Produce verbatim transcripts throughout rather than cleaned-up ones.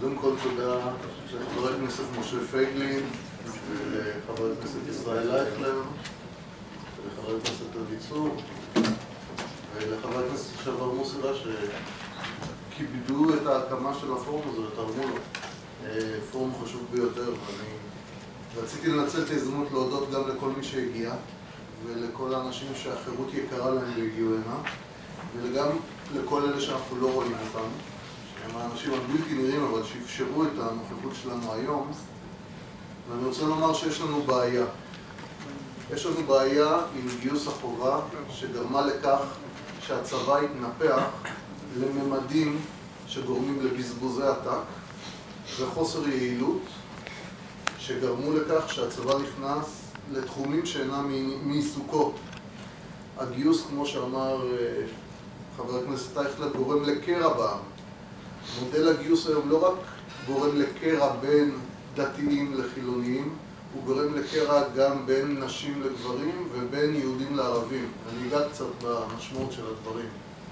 קודם כל תודה לחבר הכנסת משה פייגלין ולחבר הכנסת ישראל אייכלר ולחבר הכנסת דוד צור ולחבר הכנסת לשעבר מוסי רז שכיבדו את ההקמה של הפורום הזה ותרמו לו. פורום חשוב ביותר, ואני רציתי לנצל את ההזדמנות להודות גם לכל מי שהגיע ולכל האנשים שהחירות יקרה להם והגיעו הנה וגם לכל אלה שאנחנו לא רואים אותם, שהם האנשים הבלתי נראים אבל שאפשרו את הנוכחות שלנו היום. ואני רוצה לומר שיש לנו בעיה. יש לנו בעיה עם גיוס החובה שגרמה לכך שהצבא התנפח לממדים שגורמים לבזבוזי עתק וחוסר יעילות שגרמו לכך שהצבא נכנס לתחומים שאינם מעיסוקו. הגיוס, כמו שאמר חבר הכנסת אייכלר, גורם לקרע בעם. מודל הגיוס היום לא רק גורם לקרע בין דתיים לחילוניים, הוא גורם לקרע גם בין נשים לגברים ובין יהודים לערבים. אני אגע קצת במשמעות של הדברים.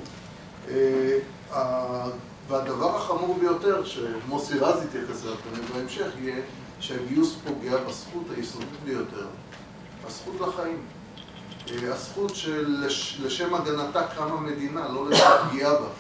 והדבר החמור ביותר שמוסי רז יתייחס אליו בהמשך יהיה שהגיוס פוגע בזכות היסודית ביותר, הזכות לחיים. הזכות שלשם הגנתה קמה מדינה, לא לשם פגיעה בה.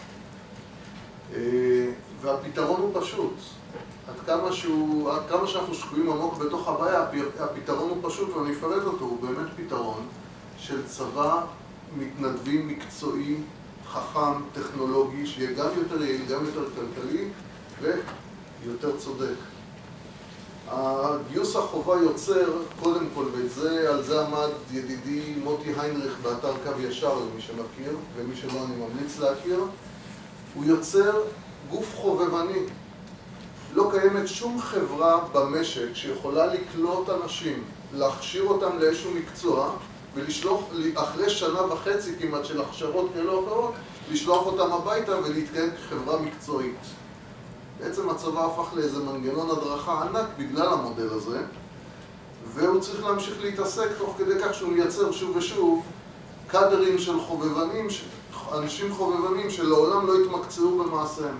והפתרון הוא פשוט. עד כמה, שהוא, עד כמה שאנחנו שקועים עמוק בתוך הבעיה, הפתרון הוא פשוט ואני אפרט אותו, הוא באמת פתרון של צבא מתנדבים מקצועי, חכם, טכנולוגי, שיהיה גם יותר יעיל, גם יותר כלכלי ויותר צודק. הגיוס החובה יוצר, קודם כל, ועל זה עמד ידידי מוטי היינריך באתר קו ישר, למי שמכיר, ומי שלא אני ממליץ להכיר, הוא יוצר גוף חובבני. לא קיימת שום חברה במשק שיכולה לקלוט אנשים, להכשיר אותם לאיזשהו מקצוע, ולשלוח, אחרי שנה וחצי כמעט של הכשרות כאלה או אחרות, לשלוח אותם הביתה ולהתקיים כחברה מקצועית. בעצם הצבא הפך לאיזה מנגנון הדרכה ענק בגלל המודל הזה, והוא צריך להמשיך להתעסק תוך כדי כך שהוא מייצר שוב ושוב קאדרים של חובבנים, אנשים חובבנים שלעולם לא התמקצעו במעשיהם.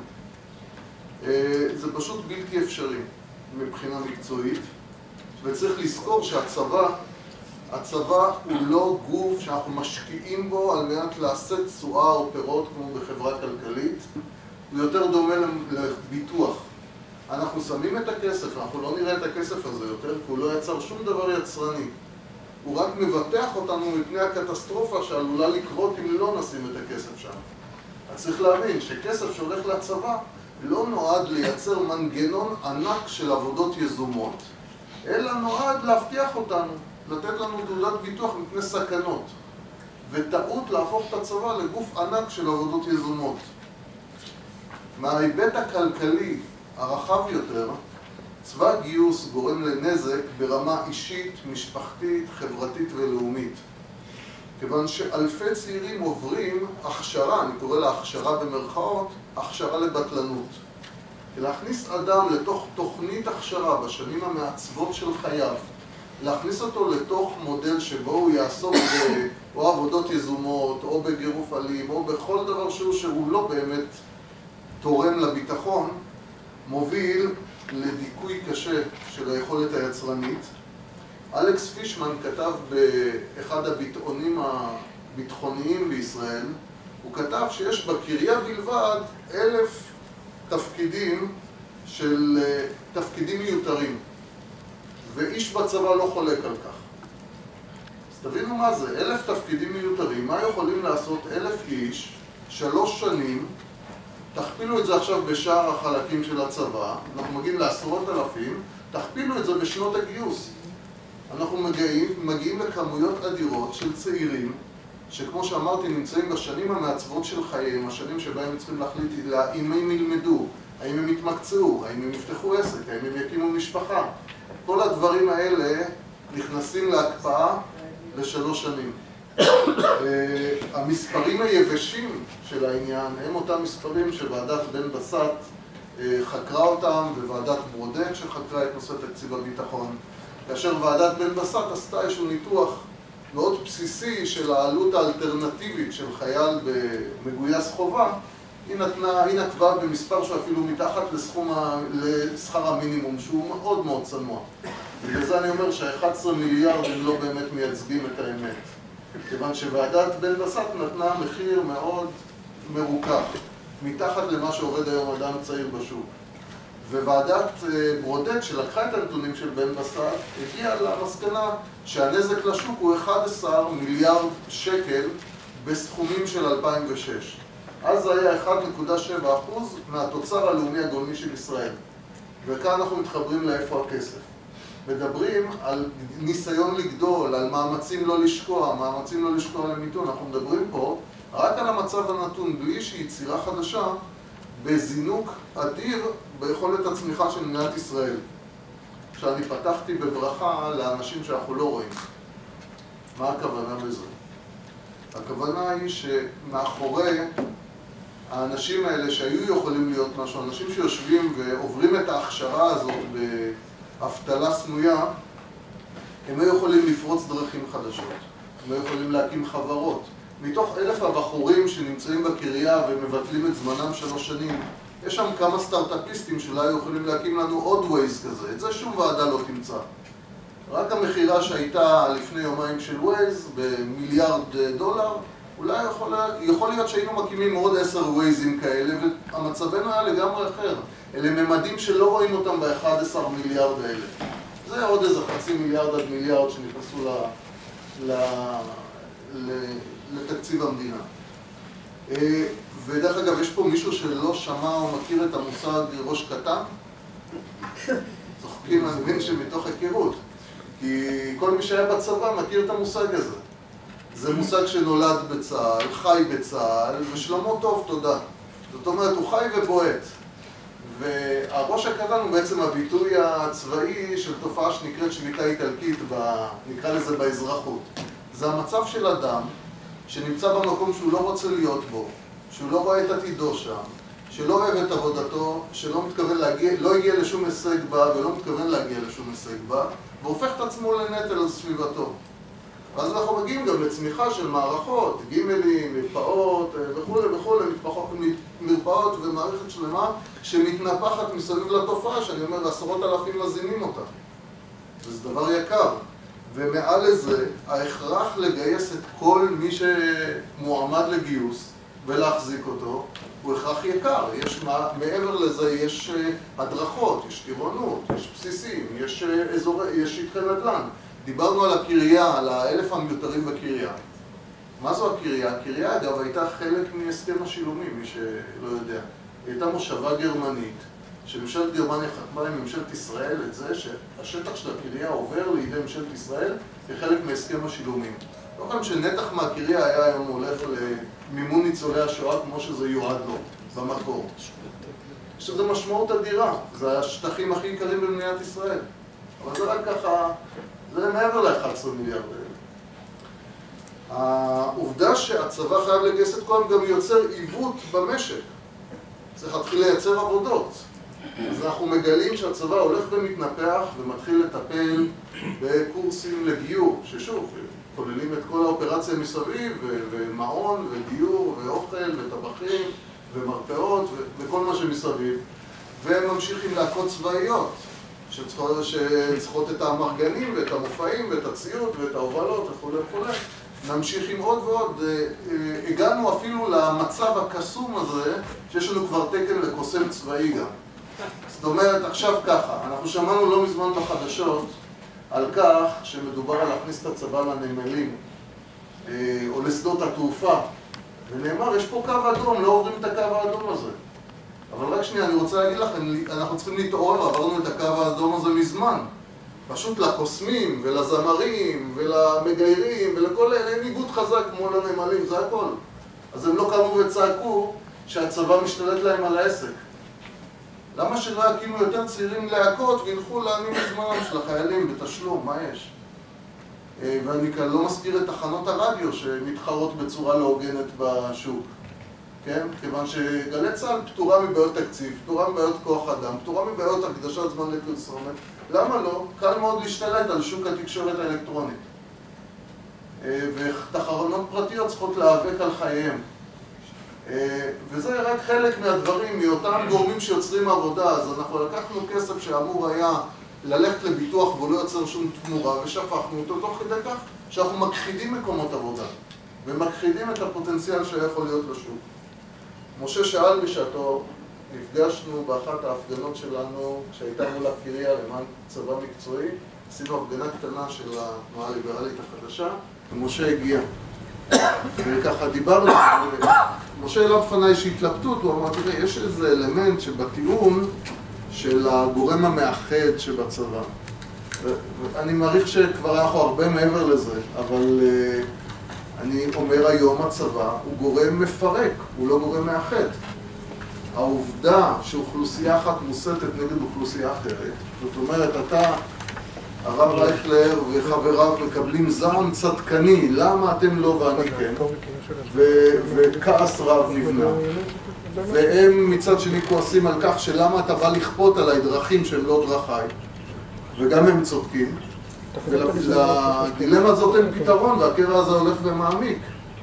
זה פשוט בלתי אפשרי מבחינה מקצועית, וצריך לזכור שהצבא, הצבא הוא לא גוף שאנחנו משקיעים בו על מנת לעשות תשואה או פירות כמו בחברה כלכלית, הוא יותר דומה לביטוח. אנחנו שמים את הכסף, אנחנו לא נראה את הכסף הזה יותר, כי הוא לא יצר שום דבר יצרני. הוא רק מבטח אותנו מפני הקטסטרופה שעלולה לקרות אם לא נשים את הכסף שם. אז צריך להבין שכסף שהולך לצבא לא נועד לייצר מנגנון ענק של עבודות יזומות, אלא נועד להבטיח אותנו, לתת לנו תעודת ביטוח מפני סכנות. וטעות להפוך את הצבא לגוף ענק של עבודות יזומות. מההיבט הכלכלי הרחב יותר, צבא גיוס גורם לנזק ברמה אישית, משפחתית, חברתית ולאומית. כיוון שאלפי צעירים עוברים הכשרה, אני קורא לה הכשרה במרכאות, הכשרה לבטלנות. להכניס אדם לתוך תוכנית הכשרה בשנים המעצבות של חייו, להכניס אותו לתוך מודל שבו הוא יעסוק או עבודות יזומות, או בגירוף אלים, או בכל דבר שהוא שהוא לא באמת תורם לביטחון, מוביל לדיכוי קשה של היכולת היצרנית. אלכס פישמן כתב באחד הביטאונים הביטחוניים בישראל, הוא כתב שיש בקריה בלבד אלף תפקידים של תפקידים מיותרים, ואיש בצבא לא חולק על כך. אז תבינו מה זה, אלף תפקידים מיותרים, מה יכולים לעשות אלף איש, שלוש שנים, תכפילו את זה עכשיו בשאר החלקים של הצבא, אנחנו מגיעים לעשרות אלפים, תכפילו את זה בשנות הגיוס. אנחנו מגיעים, מגיעים לכמויות אדירות של צעירים, שכמו שאמרתי נמצאים בשנים המעצבות של חייהם, השנים שבהם הם צריכים להחליט אם הם ילמדו, האם הם יתמקצעו, האם הם יפתחו עסק, האם הם יקימו משפחה. כל הדברים האלה נכנסים להקפאה לשלוש שנים. המספרים היבשים של העניין הם אותם מספרים שוועדת בן בסט חקרה אותם, וועדת ברודט שחקרה את נושא תקציב הביטחון. כאשר ועדת בן בסט עשתה איזשהו ניתוח מאוד בסיסי של העלות האלטרנטיבית של חייל במגויס חובה, היא נתנה, היא נקבה במספר שאפילו מתחת לסכום ה... לשכר המינימום, שהוא מאוד מאוד צנוע. בגלל זה אני אומר שה-אחד עשר מיליארד הם לא באמת מייצגים את האמת. כיוון שוועדת בן בסט נתנה מחיר מאוד מרוכך, מתחת למה שעובד היום אדם צעיר בשוק. וועדת ברודט שלקחה את הנתונים של בן בסט הגיעה למסקנה שהנזק לשוק הוא אחד עשר מיליארד שקל בסכומים של אלפיים ושש. אז זה היה אחד נקודה שבע אחוז מהתוצר הלאומי הגולמי של ישראל. וכאן אנחנו מתחברים לאיפה הכסף. מדברים על ניסיון לגדול, על מאמצים לא לשקוע, מאמצים לא לשקוע למיתון. אנחנו מדברים פה רק על המצב הנתון, בלי שהיא יצירה חדשה, בזינוק אדיר ביכולת הצמיחה של מדינת ישראל. שאני פתחתי בברכה לאנשים שאנחנו לא רואים. מה הכוונה בזה? הכוונה היא שמאחורי האנשים האלה שהיו יכולים להיות משהו, אנשים שיושבים ועוברים את ההכשרה הזאת באבטלה סמויה, הם היו יכולים לפרוץ דרכים חדשות, הם היו יכולים להקים חברות. מתוך אלף הבחורים שנמצאים בקריה ומבטלים את זמנם שלוש שנים, יש שם כמה סטארט-אפיסטים שאולי היו יכולים להקים לנו עוד ווייז כזה, את זה שום ועדה לא תמצא. רק המחירה שהייתה לפני יומיים של ווייז במיליארד דולר, אולי יכול, יכול להיות שהיינו מקימים עוד עשר ווייזים כאלה, והמצבנו היה לגמרי אחר. אלה ממדים שלא רואים אותם ב-אחד עשר מיליארד האלה. זה עוד איזה חצי מיליארד עד מיליארד שנכנסו ל, ל, ל, לתקציב המדינה. ודרך אגב, יש פה מישהו שלא שמע או מכיר את המושג ראש קטן? צוחקים, אני מבין שמתוך היכרות. כי כל מי שהיה בצבא מכיר את המושג הזה. זה מושג שנולד בצה"ל, חי בצה"ל, ושלמה טוב, תודה. זאת אומרת, הוא חי ובועט. והראש הקטן הוא בעצם הביטוי הצבאי של תופעה שנקראת שביתה איטלקית, ב... נקרא לזה באזרחות. זה המצב של אדם שנמצא במקום שהוא לא רוצה להיות בו, שהוא לא רואה את עתידו שם, שלא אוהב את עבודתו, שלא מתכוון להגיע, לא הגיע לשום הישג בה ולא מתכוון להגיע לשום הישג בה, והופך את עצמו לנטל על סביבתו. ואז אנחנו מגיעים גם לצמיחה של מערכות, גימלים, מרפאות וכו' וכו', מרפאות ומערכת שלמה שמתנפחת מסביב לתופעה, שאני אומר, עשרות אלפים מזינים אותה. וזה דבר יקר. ומעל לזה, ההכרח לגייס את כל מי שמועמד לגיוס ולהחזיק אותו, הוא הכרח יקר. יש, מעבר לזה יש הדרכות, יש טירונות, יש בסיסים, יש אזור, יש שטחי נדל"ן. דיברנו על הקריה, על האלף המיותרים בקריה. מה זו הקריה? הקריה, אגב, הייתה חלק מהסכם השילומים, מי שלא יודע. היא הייתה מושבה גרמנית, שממשלת גרמניה חתמה עם ממשלת ישראל את זה שהשטח של הקריה עובר לידי ממשלת ישראל כחלק מהסכם השילומים. לא כאן שנתח מהקריה היה היום הולך למימון ניצולי השואה כמו שזה יועד לו במקור. יש לזה משמעות אדירה, זה השטחים הכי יקרים במדינת ישראל. אבל זה רק ככה, זה מעבר ל-אחד עשר מיליארד. העובדה שהצבא חייב לגייס את כולם גם יוצר עיוות במשק. צריך להתחיל לייצר עבודות. אז אנחנו מגלים שהצבא הולך ומתנפח ומתחיל לטפל בקורסים לגיור, ששוב, כוללים את כל האופרציה מסביב, ומעון, ודיור, ואוכל, וטבחים, ומרפאות, וכל מה שמסביב. והם ממשיכים להקות צבאיות, שצריכות את המרגנים, ואת המופעים, ואת הציוד, ואת ההובלות, וכו' וכו'. נמשיך עם עוד ועוד. הגענו אפילו למצב הקסום הזה, שיש לנו כבר תקן לקוסם צבאי גם. זאת אומרת, עכשיו ככה, אנחנו שמענו לא מזמן בחדשות על כך שמדובר על להכניס את הצבא לנמלים או לשדות התעופה, ונאמר, יש פה קו אדום, לא עוברים את הקו האדום הזה. אבל רק שנייה, אני רוצה להגיד לכם, אנחנו צריכים להתעורר, עברנו את הקו האדום הזה מזמן. פשוט לקוסמים ולזמרים ולמגיירים ולכל אלה אין איגוד חזק כמו לנמלים, זה הכל. אז הם לא קמו וצעקו שהצבא משתלט להם על העסק. למה שלא יקימו יותר צעירים להקות וילכו להנים את זמנם של החיילים בתשלום? מה יש? ואני כאן לא מזכיר את תחנות הרדיו שמתחרות בצורה לא הוגנת בשוק. כן? כיוון שגלי צה"ל פטורה מבעיות תקציב, פטורה מבעיות כוח אדם, פטורה מבעיות הקדשת זמן לפרסומת. למה לא? קל מאוד להשתלט על שוק התקשורת האלקטרונית. ותחרונות פרטיות צריכות להיאבק על חייהם. וזה רק חלק מהדברים, מאותם גורמים שיוצרים עבודה. אז אנחנו לקחנו כסף שאמור היה ללכת לביטוח והוא לא יוצר שום תמורה, ושפכנו אותו תוך כדי כך שאנחנו מכחידים מקומות עבודה ומכחידים את הפוטנציאל שיכול להיות לשוק. משה שאל בשעתו, נפגשנו באחת ההפגנות שלנו שהייתה מול הקריה למען צבא מקצועי, עשינו הפגנה קטנה של התנועה הליברלית החדשה, ומשה הגיע. וככה דיברנו, משה העלה בפניי איזושהי התלבטות, הוא אמר, תראה, יש איזה אלמנט שבטיעון של הגורם המאחד שבצבא. אני מעריך שכבר אנחנו הרבה מעבר לזה, אבל אני אומר היום הצבא הוא גורם מפרק, הוא לא גורם מאחד. העובדה שאוכלוסייה אחת מוסתת נגד אוכלוסייה אחרת, זאת אומרת, אתה, הרב רייכלר וחבריו מקבלים זעם צדקני, למה אתם לא ואני כן, וכעס רב נבנה. והם מצד שני כועסים על כך שלמה אתה בא לכפות עליי דרכים שהם לא דרכיי, וגם הם צודקים. ולדילמה הזאת אין פתרון, והקרע הזה הולך ומעמיק.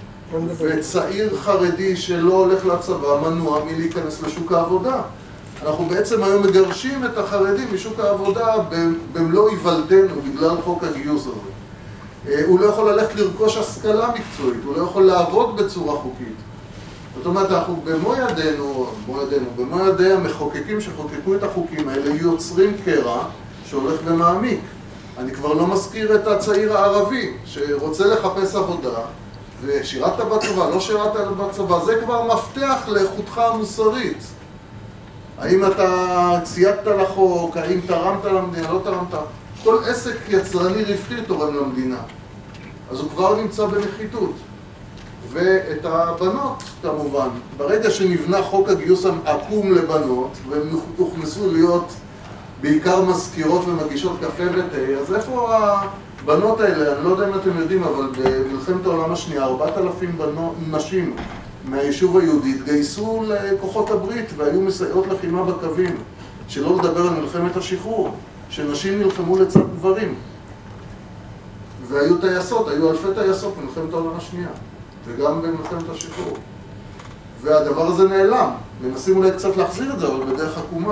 וצעיר חרדי שלא הולך לצבא מנוע מלהיכנס לשוק העבודה. אנחנו בעצם היום מגרשים את החרדים משוק העבודה במלוא היוולדנו בגלל חוק הגיוס הזה. הוא לא יכול ללכת לרכוש השכלה מקצועית, הוא לא יכול לעבוד בצורה חוקית. זאת אומרת, אנחנו במו ידינו, במו ידינו, במו ידי המחוקקים שחוקקו את החוקים האלה יוצרים קרע שהולך ומעמיק. אני כבר לא מזכיר את הצעיר הערבי שרוצה לחפש עבודה, ושירת בצבא, לא שירת בצבא, זה כבר מפתח לאיכותך המוסרית. האם אתה צייתת לחוק, האם תרמת למדינה, לא תרמת. כל עסק יצרני רווחי תורם למדינה. אז הוא כבר נמצא בנחיתות. ואת הבנות, כמובן, ברגע שנבנה חוק הגיוס העקום לבנות, והם הוכנסו להיות בעיקר מזכירות ומגישות קפה ותה, אז איפה הבנות האלה? אני לא יודע אם אתם יודעים, אבל במלחמת העולם השנייה, ארבעת אלפים נשים מהיישוב היהודי התגייסו לכוחות הברית והיו מסייעות לחימה בקווים, שלא לדבר על מלחמת השחרור, שנשים נלחמו לצד גברים. והיו טייסות, היו אלפי טייסות במלחמת העולם השנייה, וגם במלחמת השחרור. והדבר הזה נעלם, מנסים אולי קצת להחזיר את זה, אבל בדרך עקומה.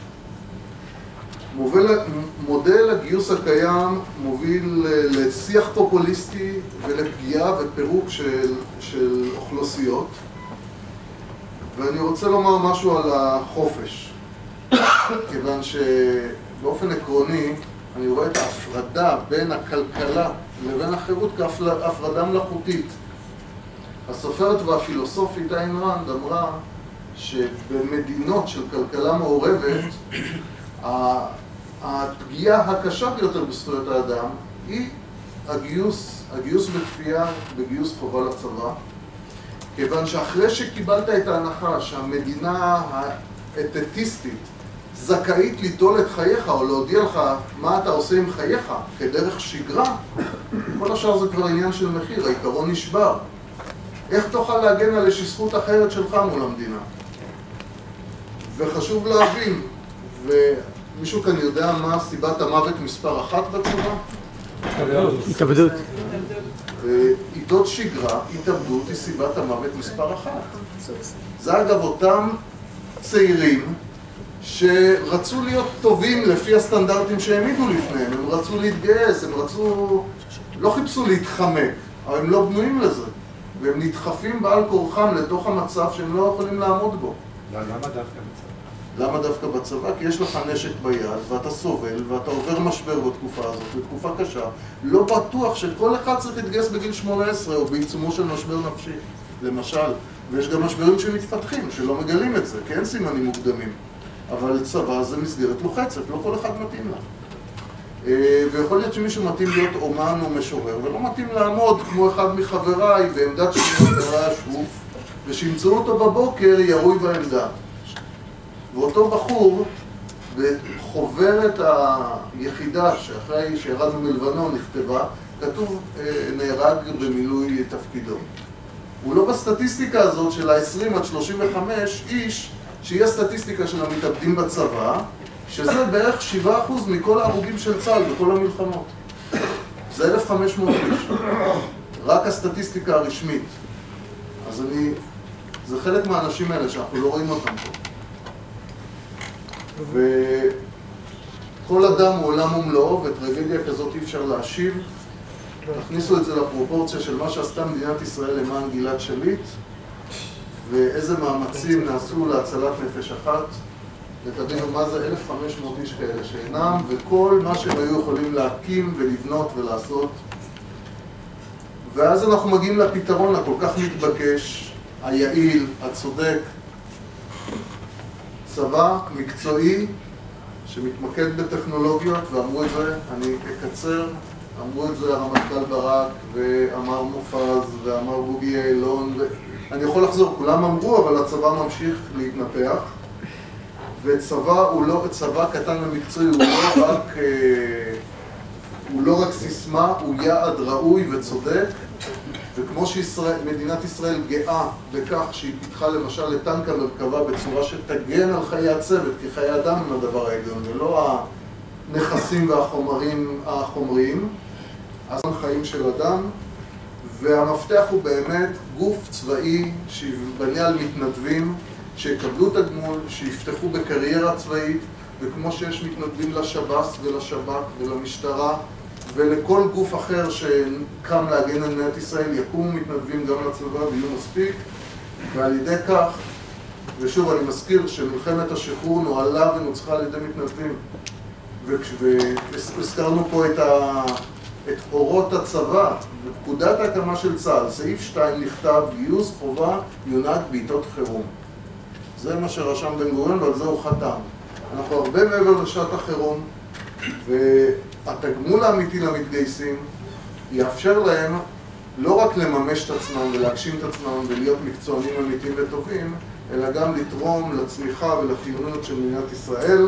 מוביל, מודל הגיוס הקיים מוביל לשיח פופוליסטי ולפגיעה ופירוק של, של אוכלוסיות. ואני רוצה לומר משהו על החופש, כיוון שבאופן עקרוני אני רואה את ההפרדה בין הכלכלה לבין החירות כהפרדה מלאכותית. הסופרת והפילוסופית איין רנד אמרה שבמדינות של כלכלה מעורבת הפגיעה הקשה ביותר בזכויות האדם היא הגיוס, הגיוס בכפייה, בגיוס חובה לצבא, כיוון שאחרי שקיבלת את ההנחה שהמדינה האתטיסטית זכאית ליטול את חייך או להודיע לך מה אתה עושה עם חייך כדרך שגרה, כל השאר זה כבר עניין של מחיר, העיקרון נשבר. איך תוכל להגן על איזושהי זכות אחרת שלך מול המדינה? וחשוב להבין, ומישהו כאן יודע מה סיבת המוות מספר אחת בצבא? התאבדות. עיתות שגרה, התאבדות היא סיבת המוות מספר אחת. זה אגב אותם צעירים שרצו להיות טובים לפי הסטנדרטים שהעמידו לפניהם, הם רצו להתגייס, הם רצו, לא חיפשו להתחמק, אבל הם לא בנויים לזה, והם נדחפים בעל כורחם לתוך המצב שהם לא יכולים לעמוד בו. למה דווקא בצבא? למה דווקא בצבא? כי יש לך נשק ביד, ואתה סובל, ואתה עובר משבר בתקופה הזאת, בתקופה קשה. לא בטוח שכל אחד צריך להתגייס בגיל שמונה עשרה, או בעיצומו של משבר נפשי, למשל. ויש גם משברים שמתפתחים, שלא מגלים את זה, כי אין סימנים מוקדמים. אבל צבא זה מסגרת לוחצת, לא כל אחד מתאים לה. ויכול להיות שמישהו מתאים להיות אומן או משורר, ולא מתאים לעמוד כמו אחד מחבריי בעמדת שמירת השבוף, ושימצאו אותו בבוקר ירוי בעמדה. ואותו בחור, בחוברת היחידה שאחרי שירדנו מלבנון נכתבה, כתוב נהרג במילוי תפקידו. הוא לא בסטטיסטיקה הזאת של ה-עשרים עד שלושים וחמש איש, שהיא הסטטיסטיקה של המתאבדים בצבא, שזה בערך שבעה אחוז מכל ההרוגים של צה"ל בכל המלחמות. זה אלף וחמש מאות איש. רק הסטטיסטיקה הרשמית. אז אני זה חלק מהאנשים האלה שאנחנו לא רואים אותם פה. וכל אדם הוא עולם ומלואו, וטרגדיה כזאת אי אפשר להשיב. תכניסו את זה לפרופורציה של מה שעשתה מדינת ישראל למען גלעד שליט, ואיזה מאמצים נעשו להצלת נפש אחת, ותבינו מה זה אלף וחמש מאות איש כאלה שאינם, וכל מה שהם היו יכולים להקים ולבנות ולעשות. ואז אנחנו מגיעים לפתרון הכל כך מתבקש, היעיל, הצודק, צבא מקצועי שמתמקד בטכנולוגיות, ואמרו את זה, אני אקצר, אמרו את זה הרמטכ"ל ברק, ואמר מופז, ואמר בוגי יעלון, ואני יכול לחזור, כולם אמרו, אבל הצבא ממשיך להתנפח, וצבא הוא לא, צבא קטן ומקצועי, הוא לא רק, הוא לא רק סיסמה, הוא יעד ראוי וצודק, וכמו שמדינת ישראל גאה בכך שהיא פיתחה למשל את טנק המרכבה בצורה שתגן על חיי הצוות, כי חיי אדם הם הדבר העליון, ולא הנכסים והחומרים החומריים, אז הם חיים של אדם, והמפתח הוא באמת גוף צבאי שבניה על מתנדבים, שיקבלו תגמול, שיפתחו בקריירה צבאית, וכמו שיש מתנדבים לשב"ס ולשב"כ ולמשטרה, ולכל גוף אחר שקם להגן על מדינת ישראל, יקומו מתנדבים גם לצבא ויהיו מספיק, ועל ידי כך, ושוב אני מזכיר שמלחמת השחרור נוהלה ונוצחה על ידי מתנדבים, והזכרנו פה את, ה... את אורות הצבא, בפקודת ההקמה של צה"ל, סעיף שתיים נכתב, גיוס חובה יונהג בעיתות חירום. זה מה שרשם בן גוריון ועל זה הוא חתם. אנחנו הרבה מעבר לשעת החירום, והתגמול האמיתי למתגייסים יאפשר להם לא רק לממש את עצמם ולהגשים את עצמם ולהיות מקצוענים אמיתיים וטובים, אלא גם לתרום לצמיחה ולחיוניות של מדינת ישראל,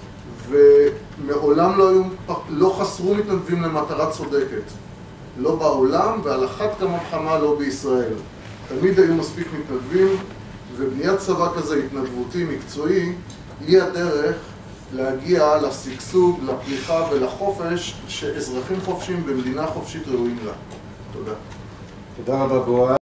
ומעולם לא, היו, לא חסרו מתנדבים למטרה צודקת, לא בעולם ועל אחת כמה וכמה לא בישראל. תמיד היו מספיק מתנדבים, ובניית צבא כזה התנדבותי מקצועי היא הדרך להגיע לשגשוג, לפריחה ולחופש שאזרחים חופשיים במדינה חופשית ראויים לה. תודה. תודה רבה בועז.